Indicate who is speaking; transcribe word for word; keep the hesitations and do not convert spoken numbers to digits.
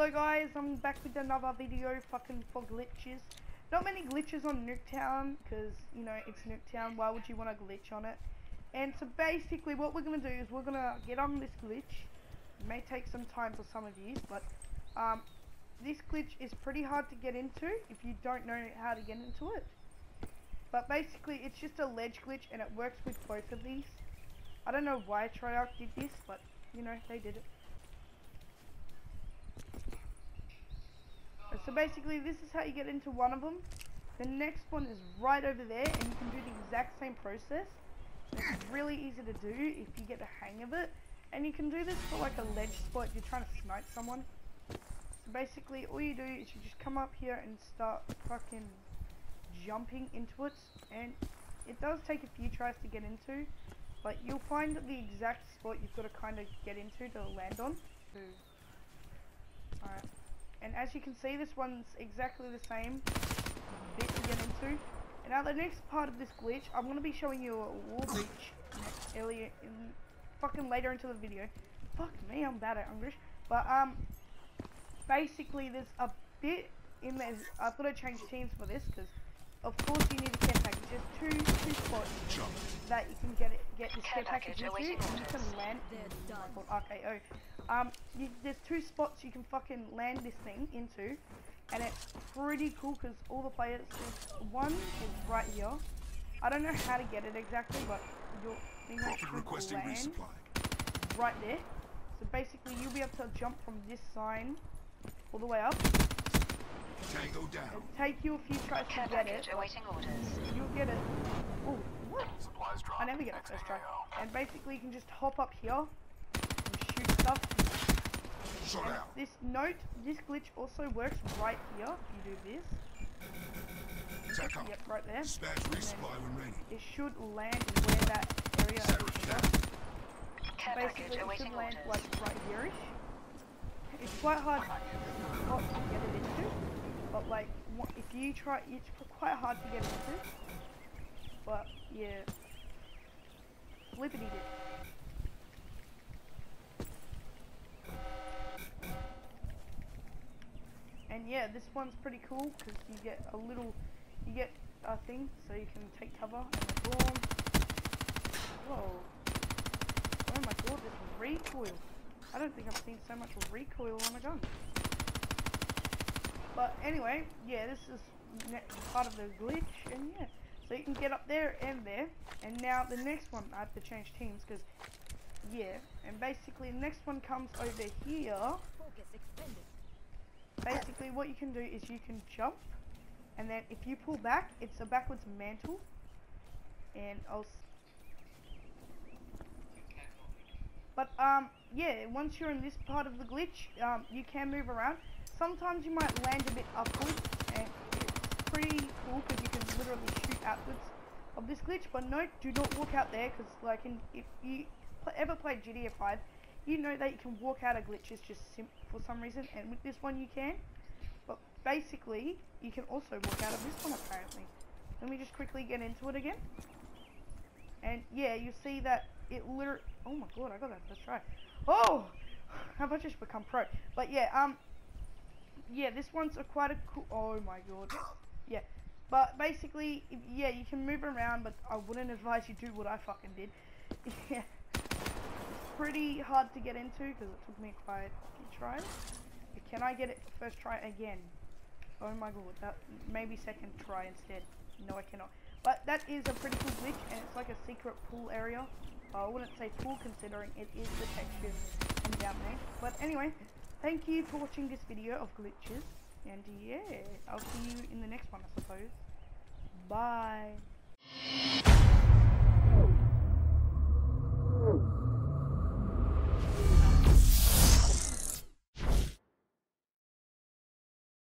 Speaker 1: Hello guys, I'm back with another video fucking for glitches. Not many glitches on nuk three town because, you know, it's nuk three town. Why would you want to glitch on it? And so basically what we're going to do is we're going to get on this glitch. It may take some time for some of you, but um, this glitch is pretty hard to get into if you don't know how to get into it. But basically it's just a ledge glitch and it works with both of these. I don't know why Treyarch did this, but you know, they did it. So basically this is how you get into one of them. The next one is right over there and you can do the exact same process. It's really easy to do if you get the hang of it. And you can do this for like a ledge spot if you're trying to snipe someone. So basically all you do is you just come up here and start fucking jumping into it. And it does take a few tries to get into, but you'll find the exact spot you've got to kind of get into to land on. Alright. And as you can see, this one's exactly the same bit to get into. And now the next part of this glitch, I'm going to be showing you a wall breach next earlier in fucking later into the video. Fuck me, I'm bad at English. But um, basically there's a bit in there. I've got to change teams for this because of course you need a care package. There's two two spots that you can get it get this care package into, and you can land. Called R K O. Um, you, there's two spots you can fucking land this thing into, and it's pretty cool because all the players. One is right here. I don't know how to get it exactly, but you'll think I should land right there. So basically, you'll be able to jump from this sign all the way up.
Speaker 2: Tango down.
Speaker 1: It'll take you a few tries to get it.
Speaker 3: Awaiting orders.
Speaker 1: You'll get it. Oh, what?
Speaker 2: Supplies drop.
Speaker 1: I never get it first try. And basically, you can just hop up here and shoot stuff.
Speaker 2: Shut
Speaker 1: And
Speaker 2: out.
Speaker 1: this note, this glitch also works right here. If you do this.
Speaker 2: Tech up.
Speaker 1: Yep, right there.
Speaker 2: Dispatch resupply when ready.
Speaker 1: It should land where that area is.
Speaker 3: Care
Speaker 1: Basically,
Speaker 3: package
Speaker 1: it
Speaker 3: awaiting
Speaker 1: should land
Speaker 3: orders.
Speaker 1: like right here-ish. It's quite hard not to get it into, but like if you try, it's quite hard to get into. But yeah, flippity did. And yeah, this one's pretty cool because you get a little, you get a thing so you can take cover and the dorm. Whoa! Oh my god, this recoil. I don't think I've seen so much recoil on a gun. But anyway, yeah, this is part of the glitch, and yeah, so you can get up there and there. And now the next one, I have to change teams because, yeah, and basically the next one comes over here. Basically, what you can do is you can jump, and then if you pull back, it's a backwards mantle, and I'll. But um, yeah, once you're in this part of the glitch, um, you can move around. Sometimes you might land a bit upwards, and it's pretty cool because you can literally shoot outwards of this glitch. But no, do not walk out there because, like, in, if you pl ever played G T A five, you know that you can walk out of glitches just sim for some reason, and with this one you can. But basically, you can also walk out of this one apparently. Let me just quickly get into it again. And yeah, you see that it literally. Oh my god, I got that first try. Oh, have I just become pro? But yeah, um, yeah, this one's a quite a cool. Oh my god, yeah. But basically, if, yeah, you can move around, but I wouldn't advise you do what I fucking did. Yeah, it's pretty hard to get into because it took me quite a few tries. But can I get it first try again? Oh my god, that maybe second try instead. No, I cannot. But that is a pretty cool glitch, and it's like a secret pool area. Uh, I wouldn't say pool considering it is the texture from down there. But anyway, thank you for watching this video of glitches. And yeah, I'll see you in the next one, I suppose. Bye.